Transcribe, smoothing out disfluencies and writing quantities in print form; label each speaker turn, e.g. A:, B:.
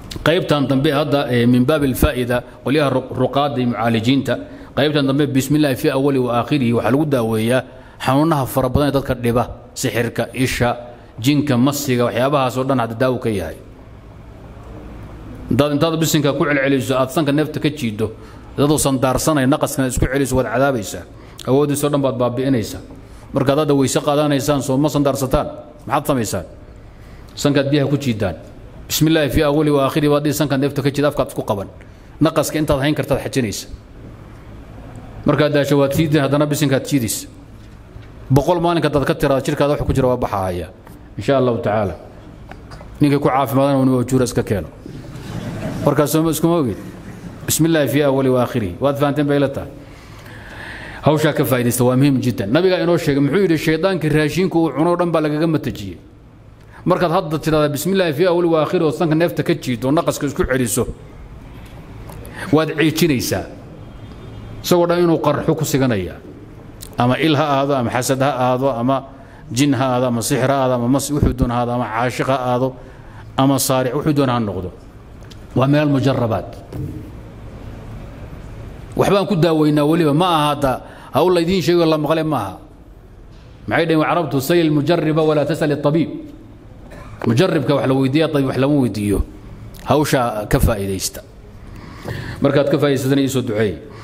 A: qaybtan dambe hadda min baab alfaa'ida qoliyaha ruqaada mucaalijiinta qaybtan dambe bismillah fi awwali wa aakhirihi waxa lagu daaweeyaa xanuunaha fara badan ee dadka dhiba sixirka isha jinka masiga waxyaabahaas oo dhan hadda daawo ka yahay dad intaad bisinka ku celceliso aad sanka neefta ka jiido dadoo sandaarsanay naqaskan isku celiso wad cadaabaysa awoodiisa dhan baad baabi'inaysa marka dad weyse qaadanaysaan soo ma sandaarsataan maxaad samaysaan sanka biyaha ku jiidaan bismillah fi awwali wa aakhiri waadi sanka neefta ka jiid afkaad isku qaban naqaska intaad hayn kartaad xajinaysa marka daasho waad jiidin hadana bisinkaad jiidis boqol maalinka dad ka tirada jirkaada wax ku jira waa baxaaya insha Allah ta'ala ninka ku caafimaadana uu juura iska keeno markaas isku moogid bismillah fi awwali wa aakhiri waad faanteen baylata hawsha ka faa'iideysta waa muhiim jiddan nabiga inoo sheegay muxuu yiri sheedaanka raashinka uu cuno dhan baa lagaga matajiyay markaad hadda tirada bismillah fi awwali wa aakhiri oo sanka neefta ka jiido naqaska isku celiso waad ciijinaysaa soo dhan inuu qarxo ku siganaya ama ilha aado ama xasad ha aado ama jin ha aado ama sixir ha aado ama mas wuxuu doon aado ama caashiq ha aado ama saaric wuxuu doon ha noqdo waa meel mujarrabaad waxbaan ku daaweynaa waliba ma aha hada hawl laydiin sheego la maqle ma aha maxay dhayn carabtu sayl mujarriba wala tasal at-tabib mujarribka wax la weydiiyo tabib wax lama weydiiyo hawsha ka faa'iideysta markaad ka faa'iideysatana isoo duceey